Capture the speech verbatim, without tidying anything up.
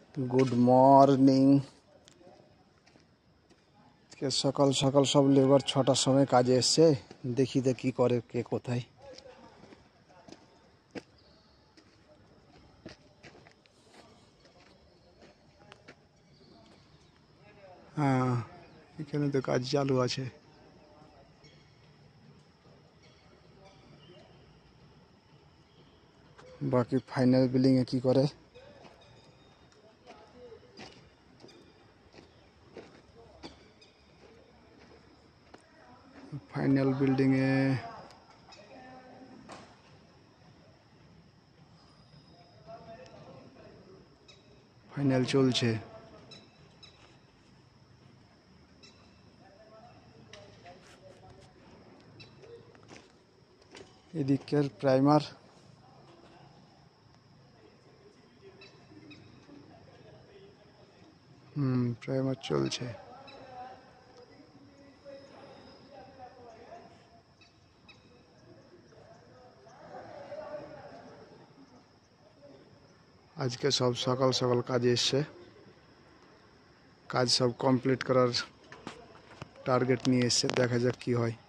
Good morning के सकाल सकाल सब लेबर छटार समय काजे एসছে देखी तो कि करे के कोथाय हाँ এখানে তো কাজ চালু আছে बाकी फाइनल बिल्डिंग ए कि करे फाइनल बिल्डिंग ए फाइनल चलছে এদিকের প্রাইমার হুম প্রাইমার চলছে आज के सब सकाल सकाल काजे एসছে কাজ सब कमप्लीट करार टार्गेट নিয়ে এসছে দেখা যাক কি হয়।